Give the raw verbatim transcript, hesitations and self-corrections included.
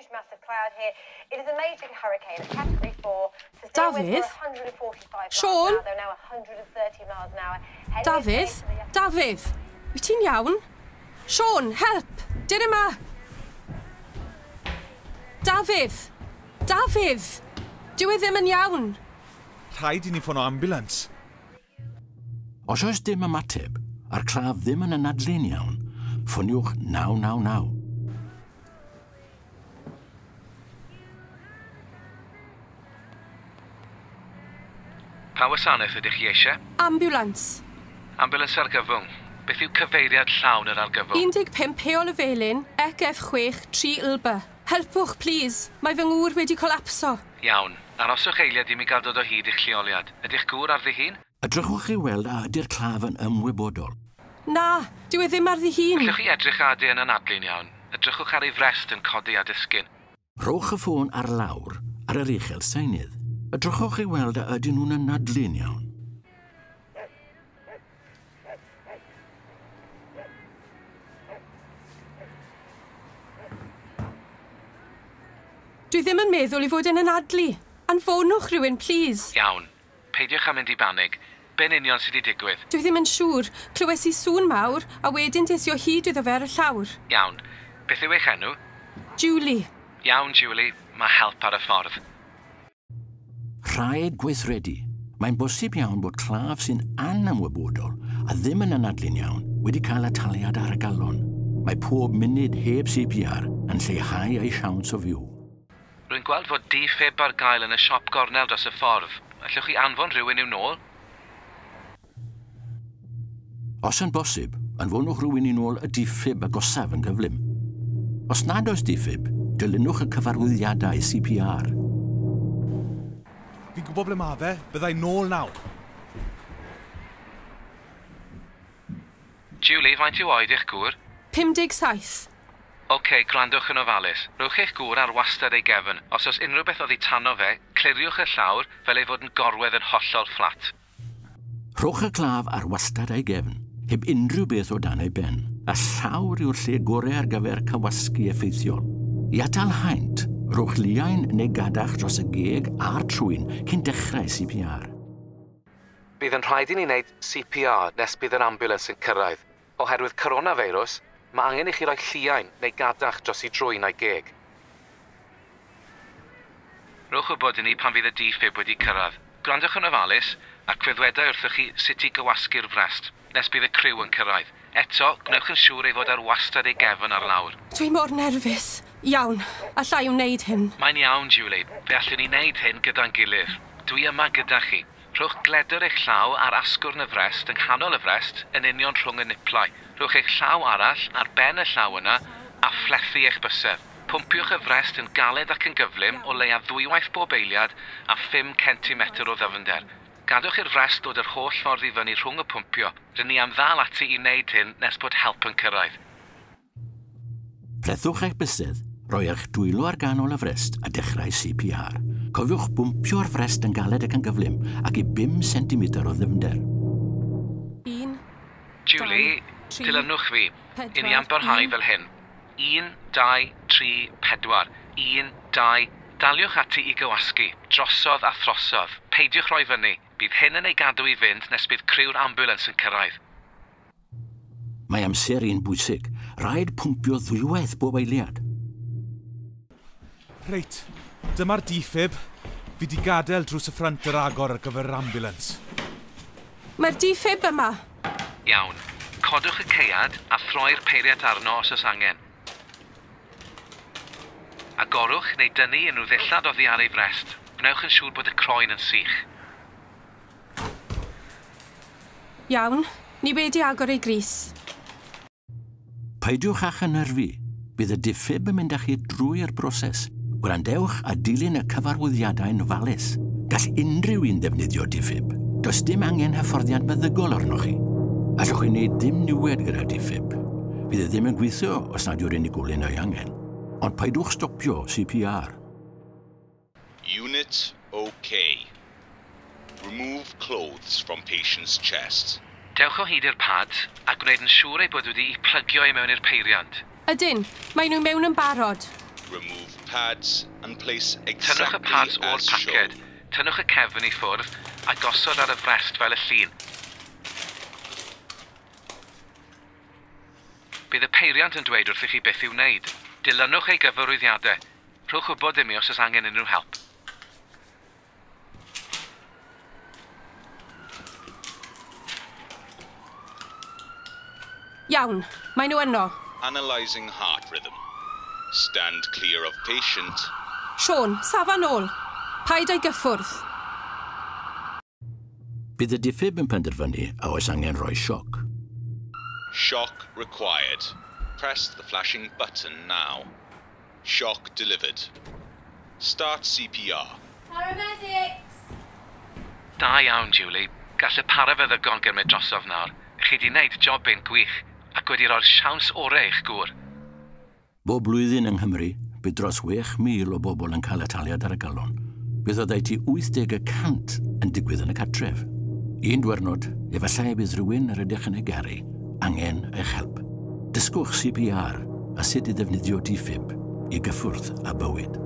huge massive cloud here. It is a major hurricane, a category four. Dafydd? Sean? Dafydd? Dafydd? Wyt ti'n iawn? Sean, help! Dyn yma! Dafydd! Dafydd! Dyw e ddim yn iawn! Rhaid i ni ffono ambulance. Os oes dim ymateb, a'r claf ddim yn anadlu'n iawn, ffoniwch naw naw naw. Pa wasanaeth ydych chi eisiau? Ambulance. Ambulance argyfwng. Beth yw cyfeiriad llawn yr argyfwng? un deg pump Heol y Felin, E C F chwech tri Ylba. Helpwch, please. Mae fy ngŵr wedi colapso. Iawn. Aroswch eiliad i mi gael dod o hyd i'ch lleoliad. Ydych gŵr ar ddihun? Edrychwch chi weld a ydy'r claf yn ymwybodol. Na, dyw e ddim ar ddihun. Allwch chi edrych adi yn anadlu'n iawn. Edrychwch ar ei frest yn codi a disgyn. Rhowch y ffôn ar lawr ar yr uchel seinydd. Edrychwch chi weld a ydyn nhw'n anadlu'n iawn. Dwi ddim yn meddwl i fod yn anadlu. Anfonwch rhywun, please. Iawn. Peidiwch am mynd i banig. Be'n union sydd wedi digwydd? Dwi ddim yn siŵr. Clywes i sŵn mawr, a wedyn desio hyd iddo fe ar y llawr. Iawn. Beth yw eich enw? Julie. Iawn, Julie. Mae help ar y ffordd. Rhaid gweithredu. Mae'n bosib iawn bod claf sy'n anymwybodol a ddim yn anadlu'n iawn wedi cael ataliad ar y galon. Mae pob munud heb C P R yn lleihau ei siawns o fyw. Rwy'n gweld fod diffib ar gael yn y siop gornel dros y ffordd. Allwch chi anfon rhywun i'w nôl? Os yn bosib, anfonwch rhywun i nôl y diffib agosaf yn gyflym. Os nad oes diffib, dilynwch y cyfarwyddiadau C P R. Fi'n gwybod ble mae fe, byddai nôl nawr. Julie, faint yw oed eich gŵr? pum deg saith. Oce, okay, gwrandwch yn ofalus. Rwch eich gŵr ar wastad ei gefn. Os oes unrhyw beth oedd i tanno fe, cliriwch y llawr fel ei fod yn gorwedd yn hollol fflat. Rhowch y claf ar wastad ei gefn, heb unrhyw beth o dan ei ben. A llawr yw'r lle gorau ar gyfer cywasgu effeithiol. I atal haint, rhowch liain neu gadach dros y geg a'r trwyn cyn dechrau C P R. Bydd yn rhaid i ni wneud C P R nes bydd yr ambulans yn cyrraedd. Oherwydd coronavirus, mae angen i chi roi lliain neu gadach dros i drwyn a'i geg. Rwch wybod i ni pan fydd y diffib wedi cyrraedd. Gwrandwch yn ofalus ac feddwedau wrthych chi sut i gywasgu'r frest nes bydd y criw yn cyrraedd. Eto, gnewch yn siŵr ei fod ar wastad ei gefn ar lawr. Dwi mor nerfus. Iawn, allai wneud hyn. Mae'n iawn, Julie. Fe allwn ni wneud hyn gyda'n gilydd. Dwi yma gyda chi. Rhowch gledr eich llaw ar asgwrn y frest yng nghanol y frest yn union rhwng y niplau. Rhowch eich llaw arall ar ben y llaw yna a phlethu eich bysedd. Pwmpiwch y frest yn galed ac yn gyflym o leia ddwywaith bob eiliad a phum centimetr o ddyfnder. Gadwch i'r frest dod yr holl ffordd i fyny rhwng y pwmpio. Rydyn ni am ddal ati i wneud hyn nes bod help yn cyrraedd. Plethwch eich bysedd, roi eich dwylo ar ganol y frest a dechrau C P R. Cofiwch bwmpio'r frest yn galed ac yn gyflym ac i bum centimetr o ddyfnder. Un. Julie, dilynwch fi. I ni am barhau fel hyn. Un, dau, tri, pedwar. Un, dau. Daliwch ati i gywasgu. Drosodd a throsodd. Peidiwch roi fyny. Bydd hyn yn ei gadw i fynd nes bydd criw'r ambulans yn cyrraedd. Mae amser un bwysig. Rhaid pwmpio ddwywaith bob eiliad. Reit, dyma'r diffib. Fi di gadael drws y ffrant yr agor ar gyfer yr ambulans. Mae'r diffib yma. Iawn. Codwch y ceiad a throi'r peiriant arno os oes angen. Agorwch neu dynnu unrhyw ddillad oddi ar ei frest. Gnewch yn siŵr bod y croen yn sych. Iawn, ni wedi agor ei gris. Peidiwch a'ch ynyrfu. Bydd y diffib yn mynd â chi drwy'r broses. Gwrandewch a dilyn y cyfarwyddiadau'n falus. Gall unrhyw un ddefnyddio diffib. Does dim angen hyfforddiant meddygol arnoch chi. Allwch chi wneud dim niwed gyda diffib. Bydd e ddim yn gweithio os nad yw'r unigolyn o'i angen. Ond paidwch stopio C P R. Unit OK. Remove clothes from patient's chest. Dewch o hyd i'r pad a gwneud yn siŵr ei bod wedi i plygio i mewn i'r peiriant. Ydyn, mae nhw mewn yn barod. Remove pads and place Tynnwch y exactly pads o'r as paced, shown. tynnwch y cefn i ffwrdd a gosod ar y frest fel y llun. Bydd y peiriant yn dweud wrth i chi beth i'w wneud. Dilynwch ei gyfarwyddiadau. Rhowch wybod i mi os oes angen unrhyw help. Iawn, mae nhw yno. Analysing heart rhythm. Stand clear of patient. Siôn, safa nôl. Paid o'i gyffwrdd. Bydd y diffyg yn penderfynu a oes angen rhoi sioc. Shock required. Press the flashing button now. Shock delivered. Start C P R. Paramedics! Da iawn, Julie. Gall y parafeddygon gymryd drosodd nawr. Chi wedi wneud job ein gwych ac wedi rhoi'r siawns orau i'ch gŵr. Bob blwyddyn yng Nghymru, bydd dros chwech mil o bobl yn cael ataliad ar y galon. Bydd oddeutu wyth deg y cant yn digwydd yn y cartref. Un dwyrnod, efallai bydd rhywun yr ydych yn ei garu, angen eich help. Dysgwch C P R a sut i ddefnyddio diffyg i gyffwrdd a bywyd.